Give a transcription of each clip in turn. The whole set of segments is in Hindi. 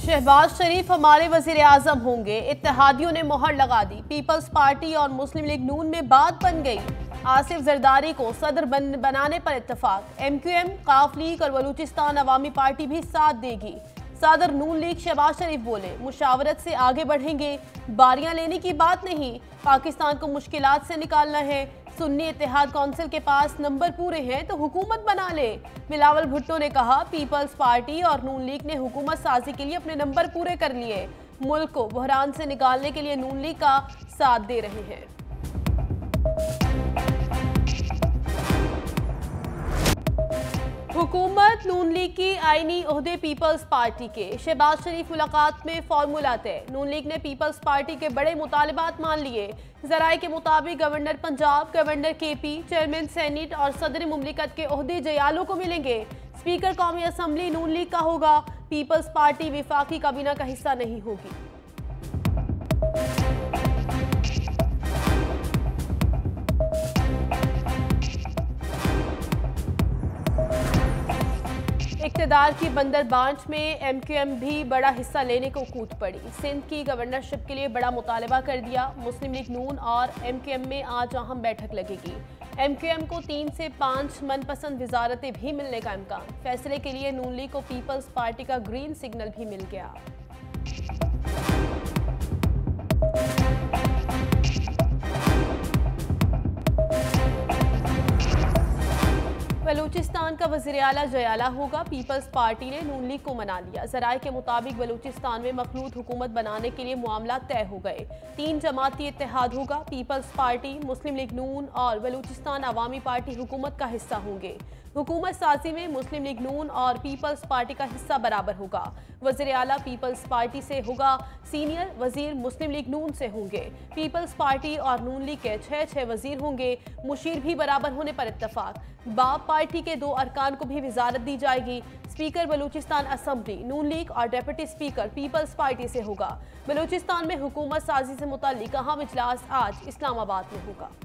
शहबाज शरीफ हमारे वजीर आजम होंगे, इत्तेहादियों ने मोहर लगा दी। पीपल्स पार्टी और मुस्लिम लीग नून में बात बन गई। आसिफ जरदारी को सदर बनाने पर इत्तेफाक। MQM, काफ लीग और बलूचिस्तान अवामी पार्टी भी साथ देगी। सदर नून लीग शहबाज शरीफ बोले, मुशावरत से आगे बढ़ेंगे, बारियां लेने की बात नहीं, पाकिस्तान को मुश्किलात से निकालना है। सुन्नी इत्तेहाद कौंसिल के पास नंबर पूरे हैं तो हुकूमत बना ले। बिलावल भुट्टो ने कहा, पीपल्स पार्टी और नून लीग ने हुकूमत साजी के लिए अपने नंबर पूरे कर लिए, मुल्क को बहरान से निकालने के लिए नून लीग का साथ दे रहे हैं। हुकूमत नून लीग की आईनी ओहदे पीपल्स पार्टी के। शहबाज शरीफ मुलाकात में फॉर्मूला तय। नून लीग ने पीपल्स पार्टी के बड़े मुतालिबात मान लिए। जराए के मुताबिक governor Punjab, governor KP, chairman senate और सदर मुमलिकत के ओहदे जयालों को मिलेंगे। स्पीकर कौमी असम्बली नून लीग का होगा। पीपल्स पार्टी विफाकी काबीना का हिस्सा नहीं होगी। इक़्तिदार की बंदरबांच में MQM भी बड़ा हिस्सा लेने को कूद पड़ी। सिंध की गवर्नरशिप के लिए बड़ा मुतालबा कर दिया। मुस्लिम लीग नून और MQM में आज अहम बैठक लगेगी। MQM को 3 से 5 मनपसंद वजारतें भी मिलने का इम्कान। फैसले के लिए नून लीग को पीपल्स पार्टी का ग्रीन सिग्नल भी मिल गया। बलूचिस्तान का वज़ीर आला जयाला होगा। पीपल्स पार्टी ने नून लीग को मना लिया। जराए के मुताबिक बलूचिस्तान में मखलूत हुकूमत बनाने के लिए मामला तय हो गए। 3 जमाती इत्तेहाद होगा। Peoples party, Muslim league Noon और बलूचिस्तान अवामी पार्टी हुकूमत का हिस्सा होंगे। हुकूमत साजी में मुस्लिम लीग नून और पीपल्स पार्टी का हिस्सा बराबर होगा। वज़ीर आला पीपल्स पार्टी से होगा, सीनियर वजीर मुस्लिम लीग नून से होंगे। पीपल्स पार्टी और नून लीग के 6 वजीर होंगे। मुशीर भी बराबर होने पर इत्तफाक। बाप पार्टी के 2 अरकान को भी वजारत दी जाएगी। Speaker Balochistan assembly Noon league और डेप्यूटी स्पीकर पीपल्स पार्टी से होगा। बलूचिस्तान में हुकूमत साजी से मुताल्लिक अहम इजलास आज इस्लामाबाद में होगा।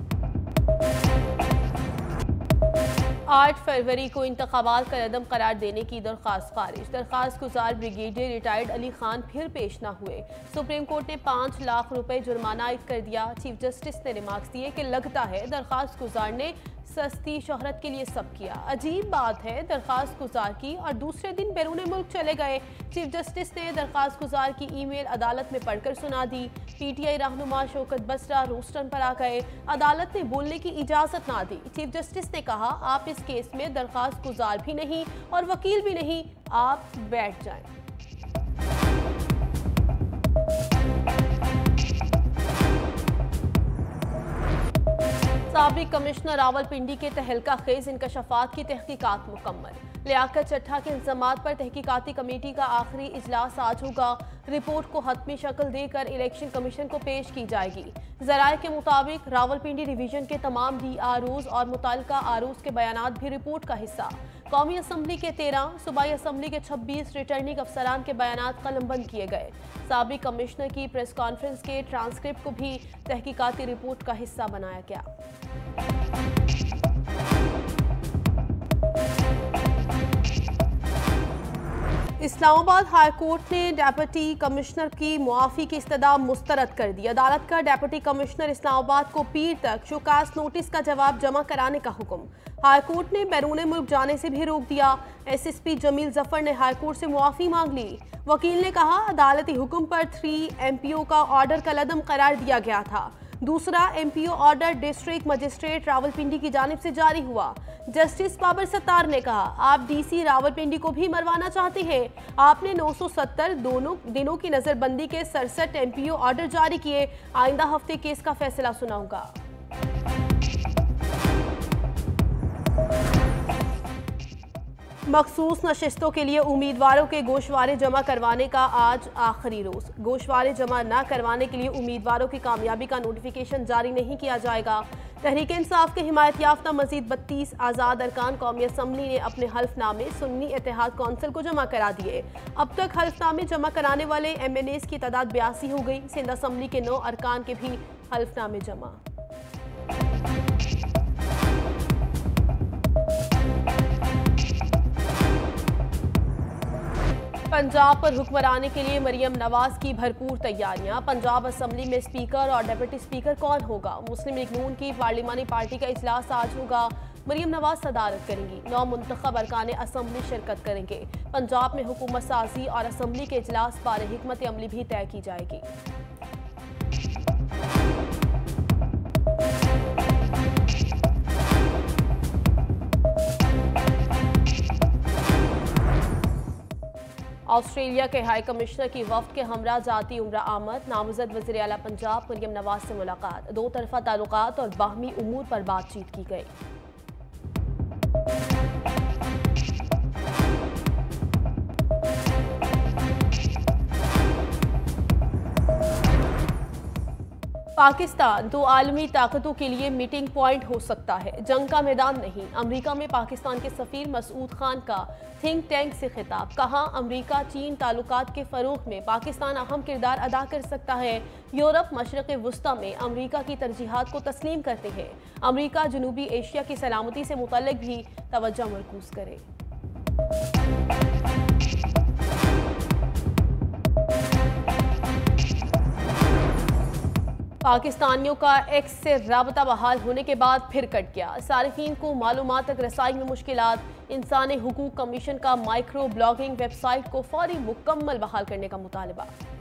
8 फरवरी को इंतखाबात का रदम करार देने की दरख्वास्त खारिज। दरख्वास्त गुजार ब्रिगेडियर रिटायर्ड अली खान फिर पेश न हुए। सुप्रीम कोर्ट ने 5 लाख रुपए जुर्माना आयद कर दिया। चीफ जस्टिस ने रिमार्क्स दिए कि लगता है दरख्वास्त गुजार ने सस्ती शोहरत के लिए सब किया। अजीब बात है, दरख्वास्त गुजार की और दूसरे दिन बैरून मुल्क चले गए। चीफ जस्टिस ने दरख्वास्त गुजार की ईमेल अदालत में पढ़कर सुना दी। PTI रहनुमा शौकत बसरा रोस्टन पर आ गए। अदालत ने बोलने की इजाज़त ना दी। चीफ जस्टिस ने कहा, आप इस केस में दरख्वास्त गुजार भी नहीं और वकील भी नहीं, आप बैठ जाएं। साबिक कमिश्नर रावलपिंडी के तहलका खेज इंकशाफात की तहकीकात मुकम्मल। लियाकत चट्ठा के इल्जामात पर तहकीकाती कमेटी का आखिरी इजलास आज होगा। रिपोर्ट को हतमी शक्ल देकर इलेक्शन कमीशन को पेश की जाएगी। जराए के मुताबिक रावलपिंडी डिवीजन के तमाम DROs और मुताल्लिका ROs के बयानात भी रिपोर्ट का हिस्सा। कौमी असम्बली के 13, सूबाई असम्बली के 26 रिटर्निंग अफसरान के बयानात कलमबंद किए गए। साबिक कमिश्नर की प्रेस कॉन्फ्रेंस के ट्रांसक्रिप्ट को भी तहकीकाती रिपोर्ट का हिस्सा बनाया गया। इस्लामाबाद हाई कोर्ट ने डेप्यूटी कमिश्नर की मुआफ़ी की इस्तदा मुस्तरद कर दी। अदालत का डेप्यूटी कमिश्नर इस्लामाबाद को पीर तक शोकास नोटिस का जवाब जमा कराने का हुक्म। हाई कोर्ट ने बैरून मुल्क जाने से भी रोक दिया। SSP जमील जफर ने हाई कोर्ट से मुआफ़ी मांग ली। वकील ने कहा, अदालती हुक्म पर 3 MPO का ऑर्डर कलअदम करार दिया गया था। दूसरा MPO order district magistrate Rawalpindi की जानिब से जारी हुआ। जस्टिस बाबर सत्तार ने कहा, आप DC रावलपिंडी को भी मरवाना चाहते हैं। आपने 970 दोनों दिनों की नजरबंदी के 67 MPO ऑर्डर जारी किए। आइंदा हफ्ते केस का फैसला सुनाऊंगा। मखसूस नशिस्तों के लिए उम्मीदवारों के गोशवारे जमा करवाने का आज आखिरी रोज। गोशवारे जमा न करवाने के लिए उम्मीदवारों की कामयाबी का नोटिफिकेशन जारी नहीं किया जाएगा। तहरीक इंसाफ के हिमायत याफ्ता मजीद 32 आज़ाद अरकान कौमी असम्बली ने अपने हल्फनामे सुन्नी इत्तेहाद कौंसिल को जमा करा दिए। अब तक हल्फनामे जमा कराने वाले MNAs की तादाद 82 हो गई। सिंध असम्बली के 9 अरकान के भी हल्फनामे जमा। पंजाब पर हुक्मरानी के लिए मरियम नवाज की भरपूर तैयारियां। पंजाब असेंबली में स्पीकर और डिप्टी स्पीकर कौन होगा? मुस्लिम लीग नून की पार्लिमानी पार्टी का इजलास आज होगा। मरियम नवाज सदारत करेंगी। 9 मुंतखब अरकान असेंबली शिरकत करेंगे। पंजाब में हुकूमत साजी और असेंबली के इजलास बारे हिकमत अमली भी तय की जाएगी। ऑस्ट्रेलिया के हाई कमिश्नर की वफ्द के हमरा जाती उम्रा आमद। नामजद वज़ीर आला पंजाब मरियम नवाज से मुलाकात। 2 तरफा ताल्लुकात और बाहमी उमूर पर बातचीत की गई। पाकिस्तान 2 आलमी ताकतों के लिए मीटिंग पॉइंट हो सकता है, जंग का मैदान नहीं। अमेरिका में पाकिस्तान के सफीर मसूद खान का थिंक टैंक से खिताब। कहा, अमेरिका चीन ताल्लुकात के फरोग में पाकिस्तान अहम किरदार अदा कर सकता है। यूरोप मशरक़ वुस्ता में अमेरिका की तरजीहात को तस्लीम करते हैं। अमेरिका जनूबी एशिया की सलामती से मुतल्लिक भी तवज्जो मरकूज करे। पाकिस्तानियों का एक्स से राबता बहाल होने के बाद फिर कट गया। सारिफीन को मालूमात तक रसाई में मुश्किलात। इंसानी हुकूक कमीशन का माइक्रो ब्लॉगिंग वेबसाइट को फौरी मुकम्मल बहाल करने का मुतालबा।